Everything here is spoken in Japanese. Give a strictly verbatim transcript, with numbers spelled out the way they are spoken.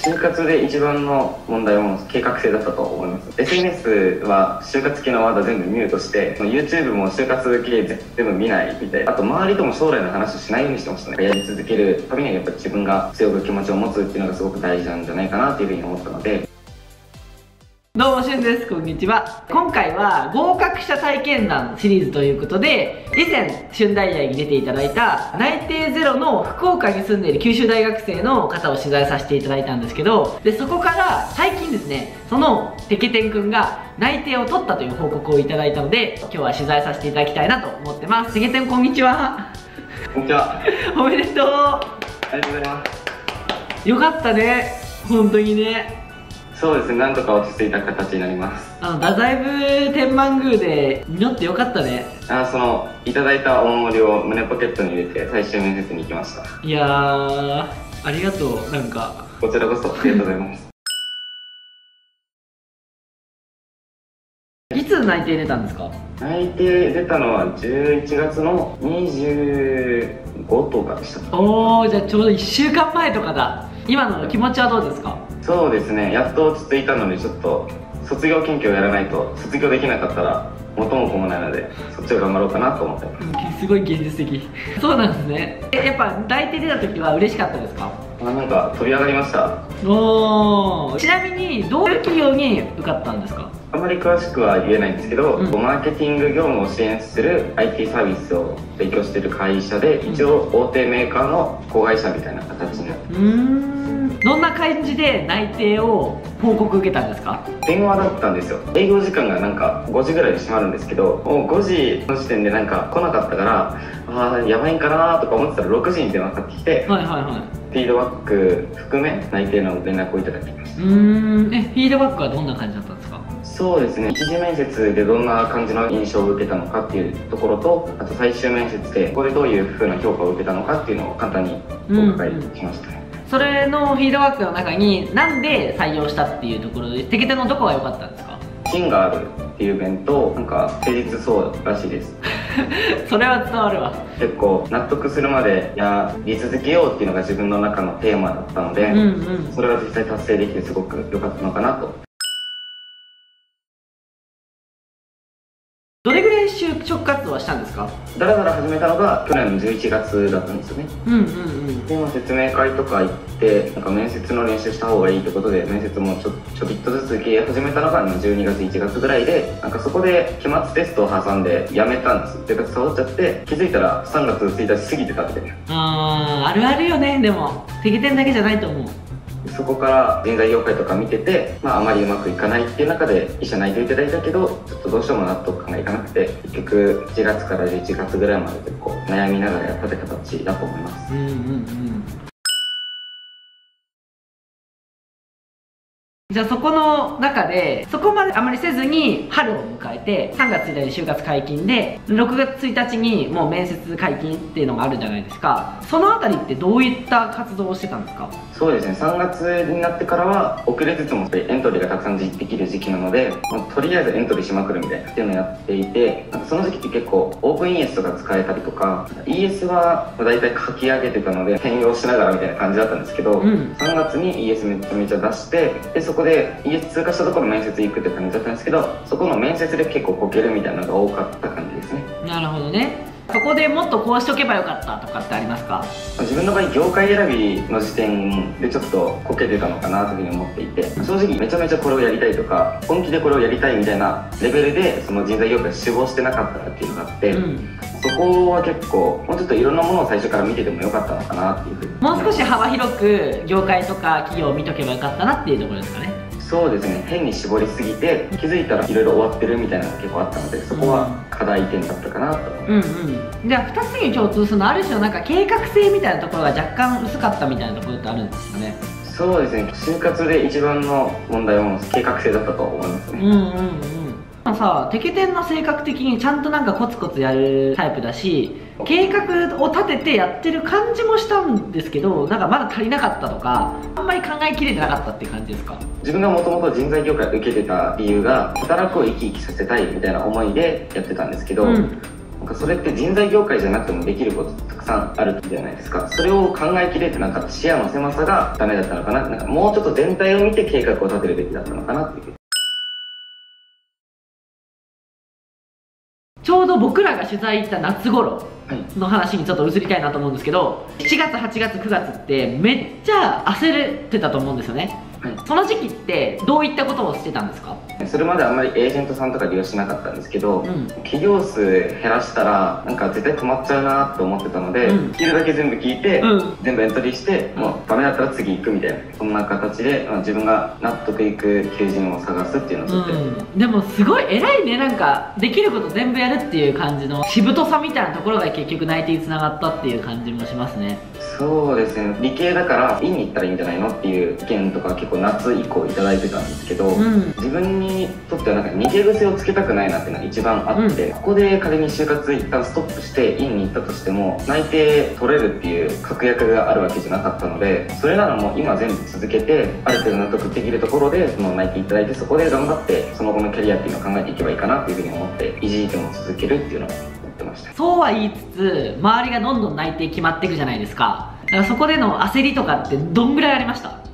就活で一番の問題は計画性だったと思います。 エスエヌエス は就活系のワード全部ミュートして、 YouTube も就活系全部見ないみたいな。あと周りとも将来の話をしないようにしてましたね。やり続けるためにはやっぱり自分が強く気持ちを持つっていうのがすごく大事なんじゃないかなっていうふうに思ったので。 どうもしゅんです。こんにちは。今回は合格者体験談シリーズということで、以前春大々に出ていただいた内定ゼロの福岡に住んでいる九州大学生の方を取材させていただいたんですけど、でそこから最近ですね、そのてけてんくんが内定を取ったという報告をいただいたので、今日は取材させていただきたいなと思ってます。てけてんこんにちは。 こんにちは。 おめでとう。 ありがとうございます。 よかったね、本当にね。 そうですね、なんとか落ち着いた形になります。 あの太宰府天満宮で祈ってよかったね。 あそのいただいたお守りを胸ポケットに入れて最終面接に行きました。 いやー、ありがとう。なんかこちらこそありがとうございます。 いつ内定出たんですか？ 内定出たのはじゅういちがつのにじゅうごとかでした。 おお、じゃあちょうどいっしゅうかんまえとかだ。今の気持ちはどうですか？ そうですね、やっと落ち着いたので、ちょっと卒業研究をやらないと卒業できなかったら元も子もないので、そっちを頑張ろうかなと思ってます。 うん、すごい現実的。そうなんですね。え、やっぱ内定出た時は嬉しかったですか？ あなんか飛び上がりました。 おお。ちなみにどういう企業に受かったんですか？ あまり詳しくは言えないんですけど、 うん、 マーケティング業務を支援する アイティー サービスを提供している会社で、一応大手メーカーの子会社みたいな形になってます。 うーん、どんな感じで内定を報告受けたんですか？ 電話だったんですよ。営業時間がなんかごじぐらいで閉まるんですけど、もうごじの時点でなんか来なかったから、ああやばいんかなとか思ってたらろくじに電話かかってきて、 はいはいはい。 フィードバック含め内定の連絡をいただきました。 うーん、え、フィードバックはどんな感じだったんですか？ そうですね、一次面接でどんな感じの印象を受けたのかっていうところと、あと最終面接でここでどういう風な評価を受けたのかっていうのを簡単にお伺いしましたね。 うんうん、それのフィードバックの中になんで採用したっていうところで、てけてのどこが良かったんですか？ 芯があるっていう面と、なんか誠実そうらしいです。 それは伝わるわ。 結構納得するまでやり続けようっていうのが自分の中のテーマだったので、うんうん、それは実際達成できてすごく良かったのかなと。 どれぐらい就職活動はしたんですか？ だらだら始めたのが去年のじゅういちがつだったんですよね。 うんうんうん。 で、説明会とか行って、なんか面接の練習した方がいいってことで、面接もちょちょびっとずつ受け始めたのがじゅうにがついちがつぐらいで、なんかそこで期末テストを挟んでやめたんです。就活サボっちゃって、気づいたらさんがつついたち過ぎてたみたいな。 あー、あるあるよね。でもてけてんだけじゃないと思う。 そこから人材業界とか見てて、まあ、あまりうまくいかないっていう中で一社内定いただいたけど、ちょっとどうしても納得感がいかなくて、結局しちがつからじゅういちがつぐらいまで結構悩みながらやったって形だと思います。 うんうんうん。じゃあそこの中でそこまであまりせずに春を迎えて、さんがつついたちに就活解禁でろくがつついたちにもう面接解禁っていうのがあるじゃないですか。そのあたりってどういった活動をしてたんですか？ そうですね、さんがつになってからは遅れつつもエントリーがたくさんできる時期なので、もうとりあえずエントリーしまくるみたいなっていうのをやっていて、なんかその時期って結構オープン イーエス とか使えたりとか、 イーエス はだいたい書き上げてたので転用しながらみたいな感じだったんですけど、うん、さんがつに イーエス めちゃめちゃ出して、でそこで イーエス 通過したところ面接行くって感じだったんですけど、そこの面接で結構こけるみたいなのが多かった感じですね。 なるほどね。そこでもっとこうしとけばよかったとかってありますか？ 自分の場合業界選びの時点でちょっとこけてたのかなというふうに思っていて、正直めちゃめちゃこれをやりたいとか本気でこれをやりたいみたいなレベルでその人材業界を志望してなかったっていうのがあって、うん、そこは結構もうちょっといろんなものを最初から見ててもよかったのかなっていうふうに。 もう少し幅広く業界とか企業を見とけばよかったなっていうところですかね。 そうですね、変に絞りすぎて気づいたらいろいろ終わってるみたいなのが結構あったので、そこは課題点だったかなと思います。うんうん。じゃあふたつに共通するのはある種のなんか計画性みたいなところが若干薄かったみたいなところってあるんですかね？ そうですね、就活で一番の問題は計画性だったと思いますね。うんうんうん。 まあさ、てけてんの性格的にちゃんとなんかコツコツやるタイプだし、計画を立ててやってる感じもしたんですけど、なんかまだ足りなかったとか、あんまり考えきれてなかったっていう感じですか？ 自分がもともと人材業界を受けてた理由が、働くを生き生きさせたいみたいな思いでやってたんですけど、うん、 なんかそれって人材業界じゃなくてもできることたくさんあるじゃないですか。それを考えきれてなかった視野の狭さがダメだったのかな。なんかもうちょっと全体を見て計画を立てるべきだったのかなっていう。 ちょうど僕らが取材行った夏頃の話にちょっと移りたいなと思うんですけど、しちがつはちがつくがつってめっちゃ焦れてたと思うんですよね。はい、その時期ってどういったことをしてたんですか？ それまであんまりエージェントさんとか利用しなかったんですけど、うん、企業数減らしたらなんか絶対止まっちゃうなと思ってたので、うん、聞けるだけ全部聞いて、うん、全部エントリーして、もうダメだったら次行くみたいな、そんな形で、まあ、自分が納得いく求人を探すっていうのをずっとやってます。 でもすごい偉いね。なんかできること全部やるっていう感じのしぶとさみたいなところが結局内定につながったっていう感じもしますね。 そうですね、理系だから院に行ったらいいんじゃないのっていう意見とか結構夏以降いただいてたんですけど、うん、自分にとってはなんか逃げ癖をつけたくないなっていうのが一番あって、うん、ここで仮に就活一旦ストップして院に行ったとしても内定取れるっていう確約があるわけじゃなかったので、それならもう今全部続けてある程度納得できるところでその内定いただいて、そこで頑張ってその後のキャリアっていうのを考えていけばいいかなっていうふうに思って、維持も続けるっていうのをやってました。 そうは言いつつ周りがどんどん内定決まっていくじゃないですか。だからそこでの焦りとかってどんぐらいありました？